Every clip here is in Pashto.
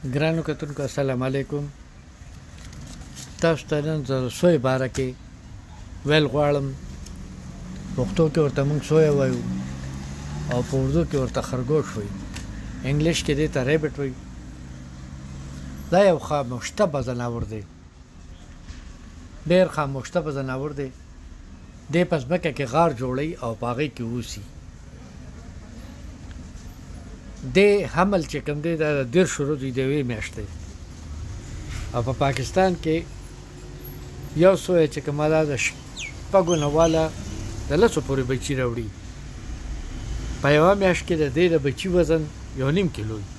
ګرانو کتونکو السلام علیکم. تاسو ته نن زه سوی باره کې ویل غواړم. پښتو کې ورته موږ سوی وایو او په اردو کې ورته خرګوش وایي. انګلیش کې دې ته ریبټ وایي. دا یو خاموشطبه ځناور دی، ډېر خاموشطبه ځناور دی. دې په ځمکه کې غار جوړوي او په هغې کې اوسي. د حمل چې کوم دی دا د 10 شروع دی د یوې میاشتې او په پاکستان کې یو سوی چې کومه ده د شپږو نه واله د 10 پورې بچي راوړي. په یوه میاشت کې د دې د بچي وزن 1.5 کیلو وي.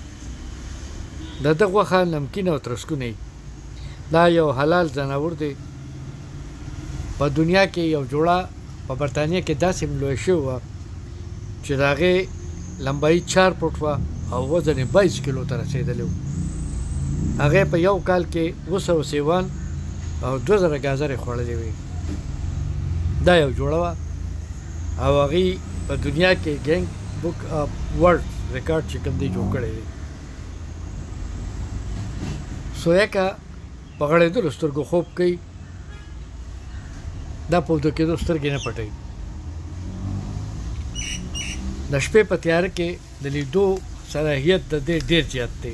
د ده غوښه نمکینه او ترسکونه. دا یو حلال ځناور دی. په دنیا کې یو جوړه په برطانیه کې داسې لویه شوې وه چې د هغې لمبایي 4 فوټ وه او وزن یې 22 کیلو ته رسېدلی و. هغې په یو کال کې 200 سیوان او 2000 ګازرې خوړلې وې. دا یو جوړه وه او هغې په دنیا کې ګینګ بک اف ورلډ ریکارډ چې کوم دی جوړ کړی دی. سویکه په غړېدلو سترګو خوب کوي. دا په اوده کېدو سترګې نه پټوي. د شپې په تیاره کې د لیدو صلاحیت د دې ډېر زیات دی.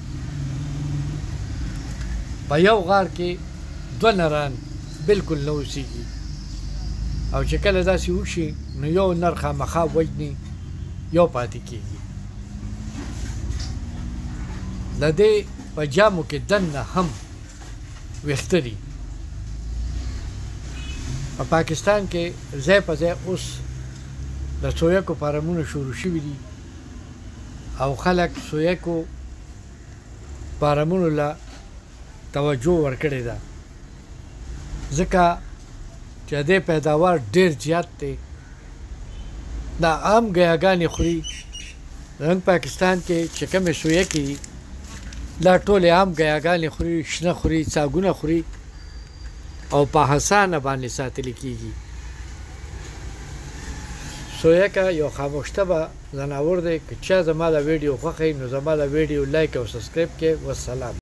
په یو غار کې 2 نران بلکل نه اوسېږي او چې کله داسې وشي نو یو نر خامخا وژني، یو پاتې کېږي. د دې په جامو کې دننه هم ویښته دي. په پاکستان کې ځای په ځای اوس د سویکو فارمونه شروع شوي دي او خلک سویکو فارمونو له توجه ورکړې ده ځکه چې د دې پیداوار ډېر زیات دی. دا عام ګیاګانې خوري. زموږ پاکستان کې چې کومې سویکې دي دا ټولې عام ګیاګانې خوري، شنه خوري، څاګونه خوري او په حسانه باندې ساتلی کېږي. سویکه یو خاموشطبه ځناور دی. که چا زما د ویډیو خوښوي نو زما د ویډیو لایک او سبسکرایب کړئ. والسلام.